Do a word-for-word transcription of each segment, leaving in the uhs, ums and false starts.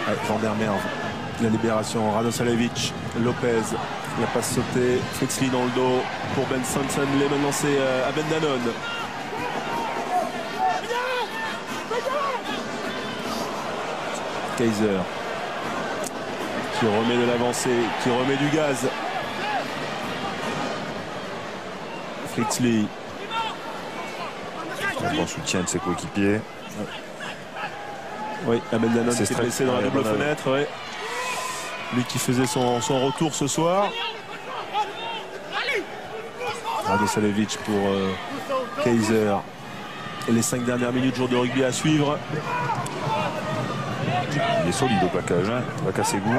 Ouais, Van der Merwe. La libération, Radosavljevic, Lopez, la passe sautée, Frixli dans le dos pour Ben Sanson, les maintenant c'est euh, à Ben Danone. Kaiser qui remet de l'avancée, qui remet du gaz. Frixli. Un bon soutien de ses coéquipiers. Oui, Abel Danone qui est très blessé dans la double fenêtre. Ouais. Lui qui faisait son, son retour ce soir. Radosavljevic pour euh, Kaiser. Et les cinq dernières minutes, jour de rugby à suivre. Il est solide au plaquage, hein. Il va casser goût.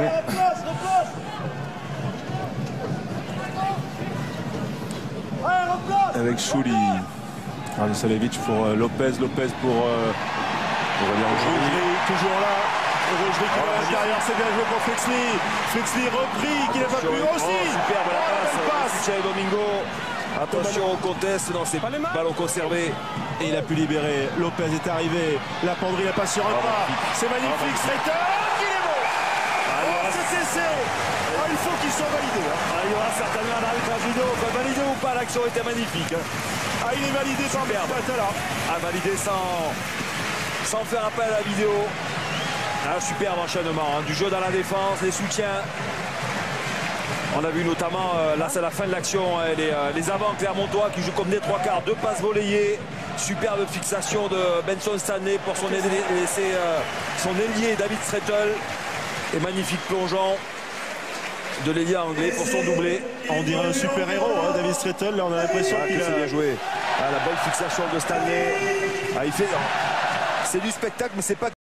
Avec Chouli. Radosavljevic pour euh, Lopez. Lopez pour euh, Rougerie, toujours là. Rougerie qui va à l'intérieur, c'est bien joué pour Frixli. Frixli repris, qui n'a pas pu aussi. Oh, superbe la passe. Oh, passe. Thierry Domingo. Attention au contest, non c'est ballon conservé. Et il a pu libérer. Lopez est arrivé. La penderie n'a pas sur un pas. C'est magnifique. Slater, il est bon. Oh, c'est essai. Ah, il faut qu'il soit validé. Hein. Ah, il y aura certainement un arbitrage vidéo. Enfin, validé ou pas, l'action était magnifique. Hein. Ah, il est validé par Berbatala. À valider sans, sans faire appel à la vidéo. Un superbe enchaînement. Hein. Du jeu dans la défense, les soutiens. On a vu notamment, euh, là c'est la fin de l'action, hein, les, euh, les avants clermontois qui jouent comme des trois quarts, deux passes volleyées. Superbe fixation de Benson Stanley pour son ailier, euh, son ailier David Strettle. Et magnifique plongeon de l'ailier anglais pour son doublé. On dirait un super héros, hein, David Strettle. Là on a l'impression ah, qu'il a bien joué. Ah, la belle fixation de Stanley. Ah, il fait. C'est du spectacle, mais c'est pas.